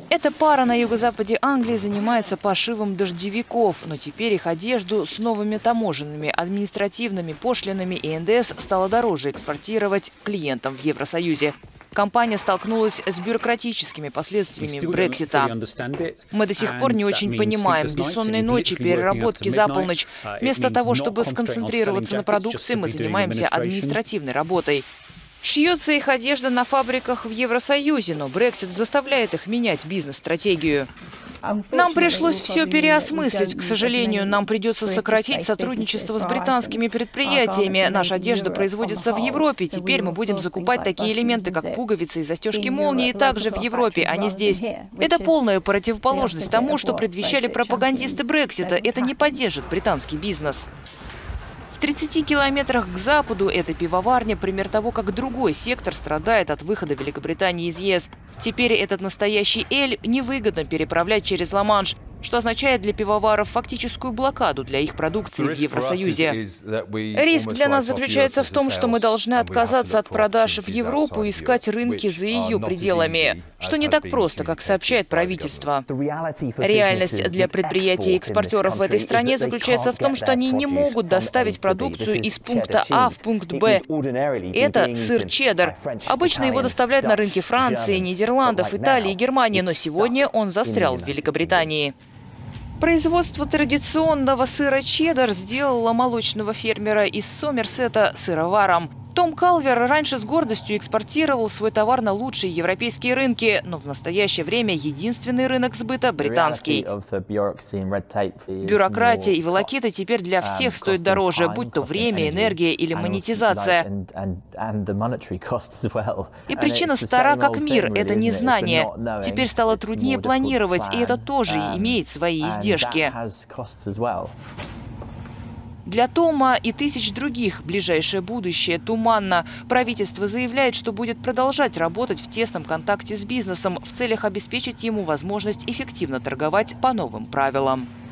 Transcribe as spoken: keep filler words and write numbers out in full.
Эта пара на юго-западе Англии занимается пошивом дождевиков, но теперь их одежду с новыми таможенными, административными пошлинами и эн дэ эс стало дороже экспортировать клиентам в Евросоюзе. Компания столкнулась с бюрократическими последствиями Брексита. Мы до сих пор не очень понимаем. Бессонные ночи, переработки за полночь. Вместо того, чтобы сконцентрироваться на продукции, мы занимаемся административной работой. Шьется их одежда на фабриках в Евросоюзе, но Брексит заставляет их менять бизнес-стратегию. Нам пришлось все переосмыслить. К сожалению, нам придется сократить сотрудничество с британскими предприятиями. Наша одежда производится в Европе. Теперь мы будем закупать такие элементы, как пуговицы и застежки молнии, также в Европе, а не здесь. Это полная противоположность тому, что предвещали пропагандисты Брексита. Это не поддержит британский бизнес. В тридцати километрах к западу эта пивоварня – пример того, как другой сектор страдает от выхода Великобритании из е эс. Теперь этот настоящий эль невыгодно переправлять через Ла-Манш, что означает для пивоваров фактическую блокаду для их продукции в Евросоюзе. Риск для нас заключается в том, что мы должны отказаться от продаж в Европу и искать рынки за ее пределами, что не так просто, как сообщает правительство. Реальность для предприятий и экспортеров в этой стране заключается в том, что они не могут доставить продукцию из пункта А в пункт Б. Это сыр чеддер. Обычно его доставляют на рынки Франции, Нидерландов, Италии и Германии, но сегодня он застрял в Великобритании. Производство традиционного сыра чеддер сделало молочного фермера из Сомерсета сыроваром. Том Калвер раньше с гордостью экспортировал свой товар на лучшие европейские рынки, но в настоящее время единственный рынок сбыта – британский. Бюрократия и волокиты теперь для всех стоят дороже, будь то время, энергия или монетизация. И причина стара как мир – это незнание. Теперь стало труднее планировать, и это тоже имеет свои издержки. Для Тома и тысяч других ближайшее будущее туманно. Правительство заявляет, что будет продолжать работать в тесном контакте с бизнесом в целях обеспечить ему возможность эффективно торговать по новым правилам.